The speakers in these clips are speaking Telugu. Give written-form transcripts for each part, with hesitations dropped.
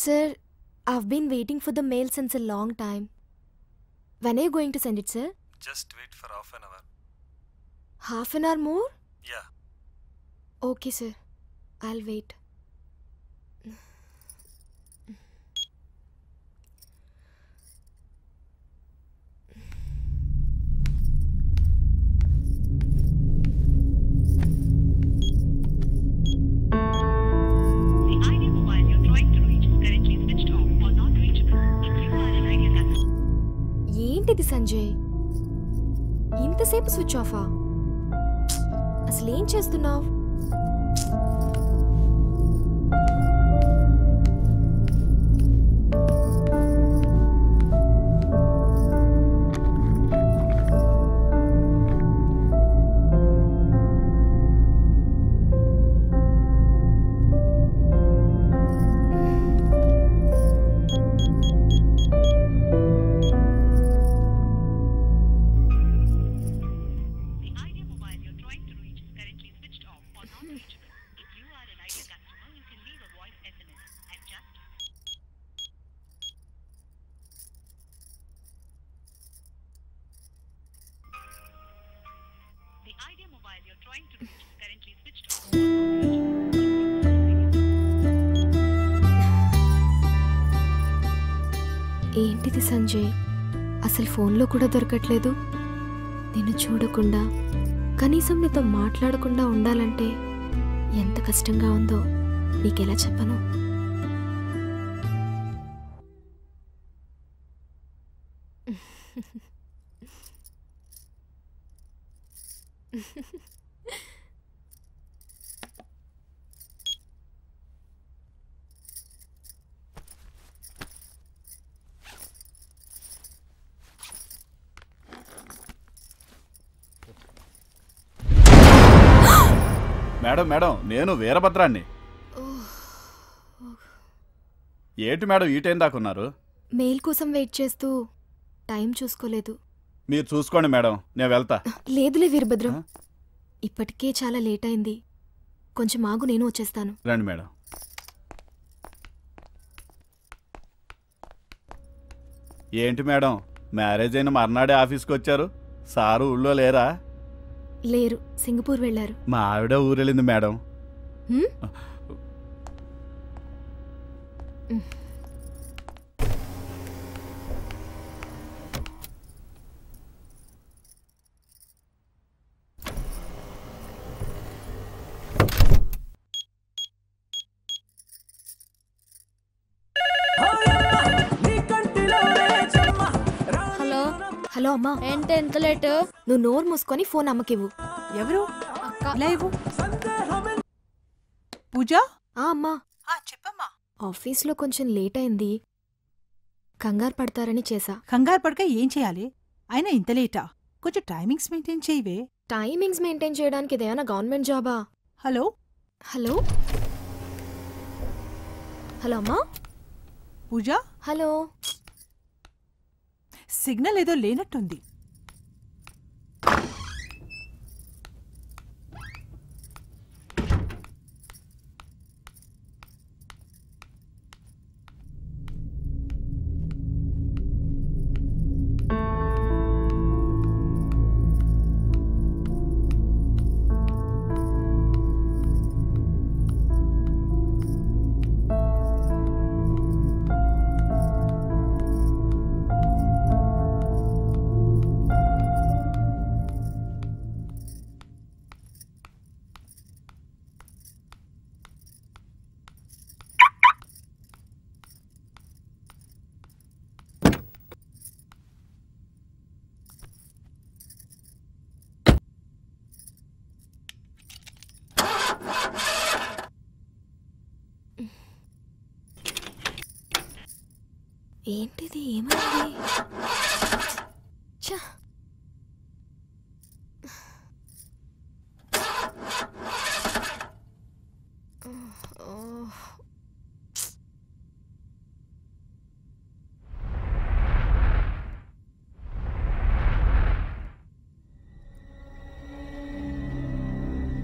Sir, I've been waiting for the mail since a long time. When are you going to send it, sir? Just wait for half an hour. Half an hour more? Yeah. Okay, sir. I'll wait. ఏంటిది సంజయ్, ఇంతసేపు స్విచ్ ఆఫా? అసలేం చేస్తున్నావు? ఏంటిది సంజయ్, అసలు ఫోన్లో కూడా దొరకట్లేదు. నిన్ను చూడకుండా, కనీసం నీతో మాట్లాడకుండా ఉండాలంటే ఎంత కష్టంగా ఉందో నీకెలా చెప్పను. మేడం మేడం, నేను వీరభద్రాన్ని. ఏంటి మేడం ఈ టైం దాకున్నారు? మెయిల్ కోసం వెయిట్ చేస్తూ టైం చూసుకోలేదు. మీరు చూసుకోండి మేడం, నేను వెళ్తా. లేదులే వీరభద్రం, ఇప్పటికే చాలా లేట్ అయింది. కొంచెం ఆగు, నేను వచ్చేస్తాను. రండి మేడం. ఏంటి మేడం, మ్యారేజ్ అయిన మర్నాడే ఆఫీస్కి వచ్చారు? సారు ఊళ్ళో లేరా? లేరు, సింగపూర్ వెళ్ళారు. మా ఆవిడ ఊరెళ్ళింది మేడం. హలో అమ్మా. ఏంటి ఎంత లేట్? నువ్వు నోరు మూసుకొని ఫోన్ అమ్మకివ్వు. ఎవరు? లైవ్ పూజ? అమ్మా చెప్పమ్మా. ఆఫీస్లో కొంచెం లేట్ అయింది, కంగారు పడతారని చేసా. కంగారు పడక ఏం చేయాలి? అయినా ఇంత లేటా? కొంచెం టైమింగ్స్ మెయింటైన్ చేయవే. టైమింగ్స్ మెయింటైన్ చేయడానికి ఇదేమైనా గవర్నమెంట్ జాబా? హలో హలో హలో అమ్మా. పూజ? హలో. సిగ్నల్ ఏదో లేనట్టుంది. ఏంటిది, ఏమైంది?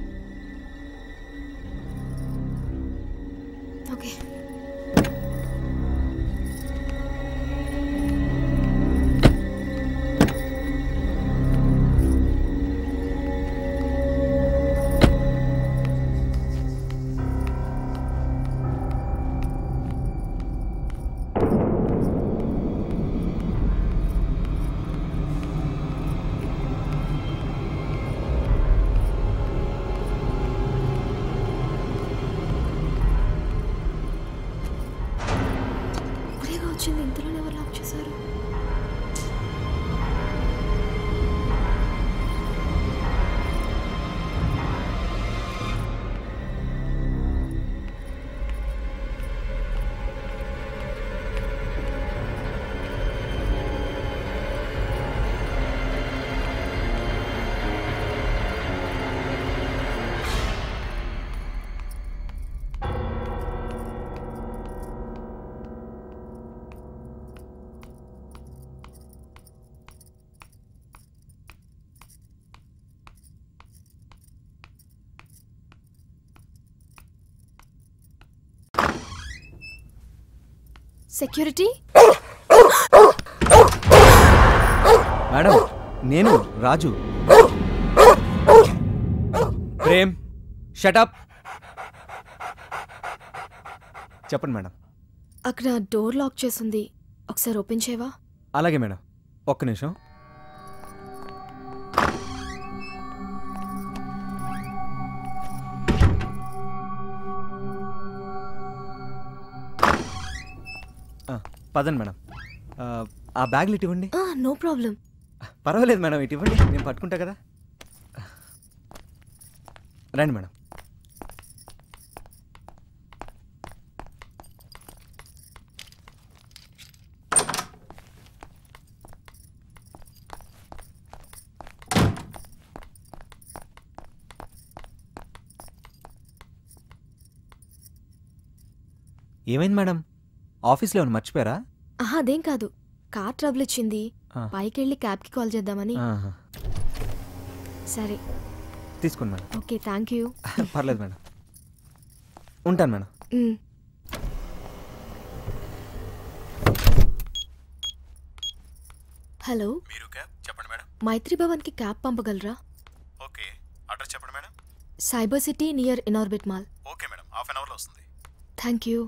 ఓకే. వచ్చింది, ఇంతలోనే ఎవరు లాక్ చేశారు? సెక్యూరిటీ మేడం, నేను రాజు. ప్రేమ్, షటప్. చెప్పండి మేడం. అక్కడ డోర్ లాక్ చేసింది, ఒకసారి ఓపెన్ చేయవా? అలాగే మేడం, ఒక్క నిమిషం. పదండి మేడం. ఆ బ్యాగ్లు ఇటు ఇవ్వండి. No problem. పర్వాలేదు మేడం, ఇటు ఇవ్వండి, నేను పట్టుకుంటా కదా. రండి మేడం. ఏమైంది మేడం, ఆఫీస్లో ఏమైనా మర్చిపోయారా? అదేం కాదు, కార్ ట్రబుల్ ఇచ్చింది, పైకి వెళ్ళి క్యాబ్కి కాల్ చేద్దామని. సరే తీసుకోండి మేడం. Okay, thank you. పర్లేదు మేడం, ఉంటాను మేడం. హలో, మీరు క్యాబ్ చెప్పండి మేడం. మైత్రి భవన్కి క్యాబ్ పంపగలరా? ఓకే, అడ్రస్ చెప్పండి madam. Cyber city near Inorbit mall. Okay madam, half an అవర్లో వస్తుంది. Thank you.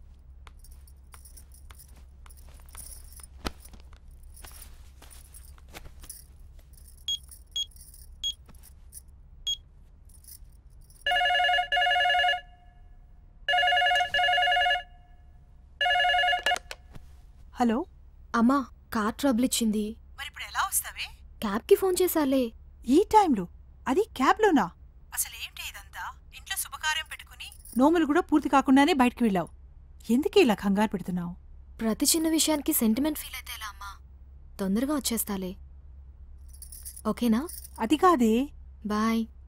హలో అమ్మా, కార్ ట్రబుల్ ఇచ్చింది. మరి ఇప్పుడు ఎలా వస్తావే? క్యాబ్కి ఫోన్ చేశాలే. ఈ టైంలో అది క్యాబ్లోనా? అసలేంటి ఇదంతా? ఇంట్లో శుభకార్యం పెట్టుకుని నోములు కూడా పూర్తి కాకుండానే బయటికి వెళ్ళావు. ఎందుకు ఇలా కంగారు పెడుతున్నావు? ప్రతి చిన్న విషయానికి సెంటిమెంట్ ఫీల్ అయితే ఎలా అమ్మా? తొందరగా వచ్చేస్తాలే, ఓకేనా? అది కాదే. బాయ్.